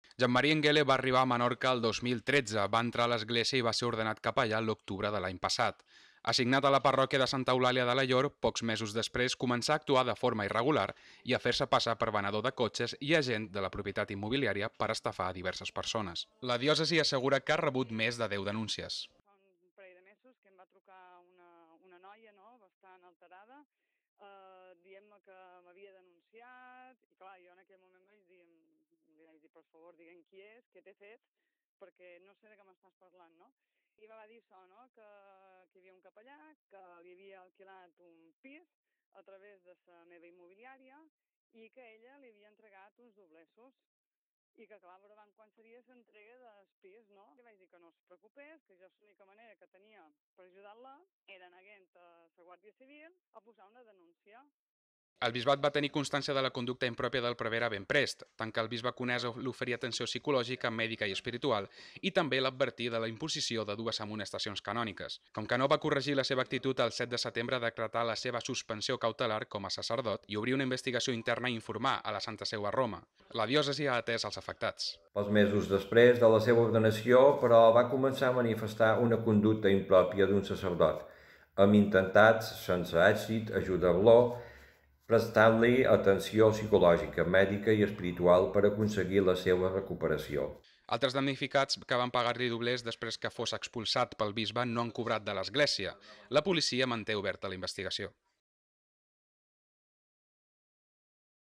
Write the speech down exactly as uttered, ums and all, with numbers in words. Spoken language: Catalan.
Jean-Marie Enguele va arribar a Menorca el dos mil tretze, va entrar a l'església i va ser ordenat capellà l'octubre de l'any passat. Assignat a la parròquia de Santa Eulàlia de Laior, pocs mesos després començà a actuar de forma irregular i a fer-se passar per venedor de cotxes i agent de la propietat immobiliària per estafar a diverses persones. La diòcesi assegura que ha rebut més de deu denúncies. Fa un parell de mesos que em va trucar una, una noia, no?, bastant alterada, eh, dient-me que m'havia denunciat, i clar, jo en aquell moment vaig dir, li vaig dir, per favor, digue'm qui és, què t'he fet, perquè no sé de què m'estàs parlant, no? I me va dir això, no?, que, que hi havia un capellà, que li havia alquilat un pis a través de la meva immobiliària i que ella li havia entregat uns dobleços. I que, clar, veurem quan seria l'entrega del pis, no? I vaig dir que no es preocupés, que jo l'única manera que tenia per ajudar-la era anar a la Guàrdia Civil a posar una denúncia. El bisbat va tenir constància de la conducta impròpia del prevere ben prest, tant que el bisbe conès l'oferia atenció psicològica, mèdica i espiritual, i també l'advertir de la imposició de dues amonestacions canòniques. Com que no va corregir la seva actitud, el set de setembre decretar la seva suspensió cautelar com a sacerdot i obrir una investigació interna i informar a la Santa Seu a Roma. La diòcesi ha atès els afectats. Pocs mesos després de la seva ordenació, però, va començar a manifestar una conducta impròpia d'un sacerdot. Hem intentat, sense èxit, ajudar-lo, prestant-li atenció psicològica, mèdica i espiritual per aconseguir la seva recuperació. Altres damnificats que van pagar-li doblers després que fos expulsat pel bisbe no han cobrat de l'església. La policia manté oberta la investigació.